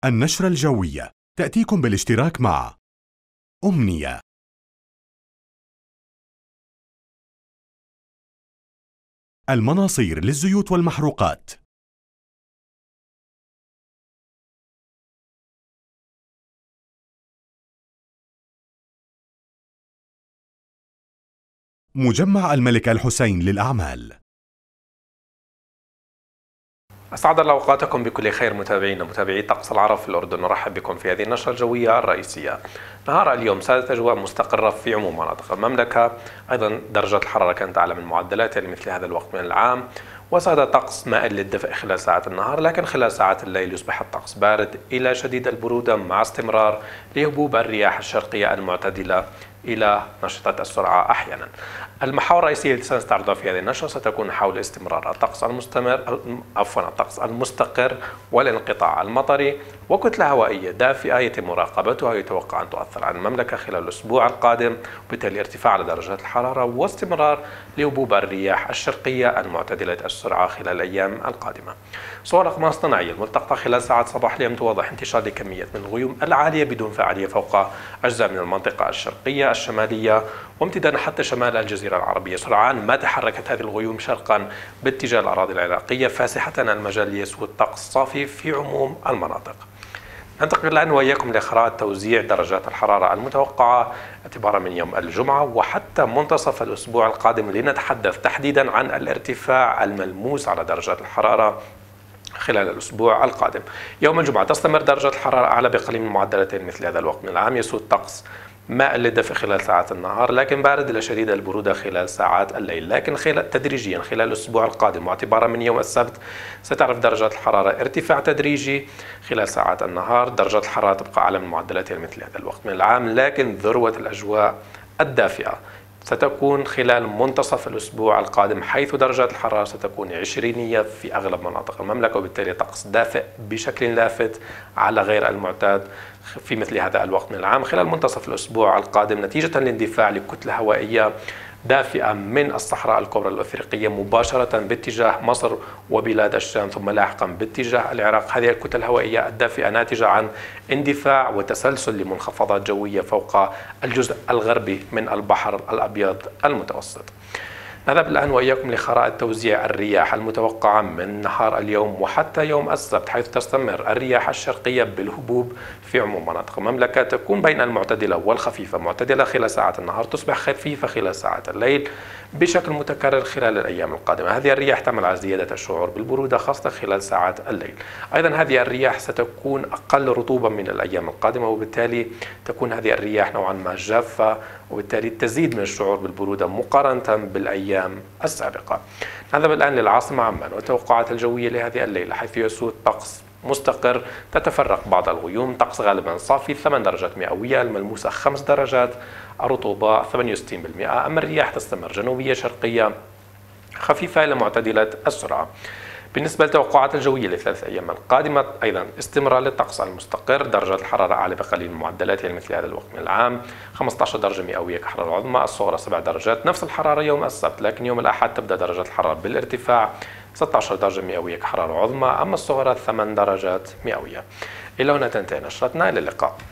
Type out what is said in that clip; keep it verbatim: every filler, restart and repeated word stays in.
النشرة الجوية تأتيكم بالاشتراك مع أمنية. المناصير للزيوت والمحروقات. مجمع الملك الحسين للأعمال. أسعد الله أوقاتكم بكل خير متابعينا متابعي طقس العرب في الأردن. نرحب بكم في هذه النشرة الجوية الرئيسية. نهار اليوم سادت أجواء مستقرة في عموم مناطق المملكة، أيضا درجة الحرارة كانت أعلى من معدلاتها لمثل هذا الوقت من العام، وساد طقس مائل للدفء خلال ساعات النهار، لكن خلال ساعات الليل يصبح الطقس بارد إلى شديد البرودة مع استمرار لهبوب الرياح الشرقية المعتدلة إلى نشطة السرعة أحيانا. المحاور الرئيسية التي سنستعرضها في هذه النشرة ستكون حول استمرار الطقس المستمر عفوا الطقس المستقر والانقطاع المطري وكتلة هوائية دافئة يتم مراقبتها ويتوقع أن تؤثر على المملكة خلال الأسبوع القادم، وبالتالي ارتفاع لدرجات الحرارة واستمرار لهبوب الرياح الشرقية المعتدلة السرعة خلال الأيام القادمة. صور أقمار اصطناعية الملتقطة خلال ساعات صباح اليوم توضح انتشار لكمية من الغيوم العالية بدون فعالية فوق أجزاء من المنطقة الشرقية الشمالية وامتدادا حتى شمال الجزيرة العربية. سرعان ما تحركت هذه الغيوم شرقا باتجاه الأراضي العراقية، فاسحة المجال ليسود طقس صافي في عموم المناطق. ننتقل الآن وإياكم لخرائط توزيع درجات الحرارة المتوقعة اعتبارا من يوم الجمعة وحتى منتصف الأسبوع القادم، لنتحدث تحديدا عن الارتفاع الملموس على درجات الحرارة خلال الأسبوع القادم. يوم الجمعة تستمر درجة الحرارة أعلى بقليل من معدلاتين مثل هذا الوقت من العام، يسود طقس مائل للدفء خلال ساعات النهار لكن بارد إلى شديد البرودة خلال ساعات الليل، لكن خلال تدريجيا خلال الأسبوع القادم واعتبارا من يوم السبت ستعرف درجات الحرارة ارتفاع تدريجي خلال ساعات النهار. درجات الحرارة تبقى أعلى من معدلاتها مثل هذا الوقت من العام، لكن ذروة الأجواء الدافئة ستكون خلال منتصف الأسبوع القادم، حيث درجات الحرارة ستكون عشرينية في أغلب مناطق المملكة، وبالتالي طقس دافئ بشكل لافت على غير المعتاد في مثل هذا الوقت من العام. خلال منتصف الأسبوع القادم نتيجة لاندفاع لكتلة هوائية دافئة من الصحراء الكبرى الأفريقية مباشرة باتجاه مصر وبلاد الشام ثم لاحقا باتجاه العراق. هذه الكتل الهوائية الدافئة ناتجة عن اندفاع وتسلسل لمنخفضات جوية فوق الجزء الغربي من البحر الأبيض المتوسط. نذهب الآن وإياكم لخرائط توزيع الرياح المتوقعة من نهار اليوم وحتى يوم السبت، حيث تستمر الرياح الشرقية بالهبوب في عموم مناطق المملكة، تكون بين المعتدلة والخفيفة. معتدلة خلال ساعات النهار، تصبح خفيفة خلال ساعات الليل بشكل متكرر خلال الأيام القادمة. هذه الرياح تعمل على زيادة الشعور بالبرودة خاصة خلال ساعات الليل. أيضا هذه الرياح ستكون أقل رطوبة من الأيام القادمة، وبالتالي تكون هذه الرياح نوعا ما جافة، وبالتالي تزيد من الشعور بالبرودة مقارنة بالأيام السابقة. نذهب الآن للعاصمة عمان والتوقعات الجوية لهذه الليلة، حيث يسود طقس مستقر، تتفرق بعض الغيوم، طقس غالبا صافي، ثمان درجات مئوية، الملموسة خمس درجات، الرطوبة ثمانية وستين بالمئة. أما الرياح تستمر جنوبية شرقية خفيفة إلى معتدلة السرعة. بالنسبة للتوقعات الجوية للثلاث أيام القادمة أيضا استمرار للطقس المستقر، درجات الحرارة أعلى بقليل من معدلاتها مثل هذا الوقت من العام، خمسة عشر درجة مئوية كحرارة عظمى، الصغرى سبع درجات، نفس الحرارة يوم السبت، لكن يوم الأحد تبدأ درجات الحرارة بالارتفاع، ستة عشر درجة مئوية كحرارة عظمى، أما الصغرى ثمان درجات مئوية. إلى هنا تنتهي نشرتنا، إلى اللقاء.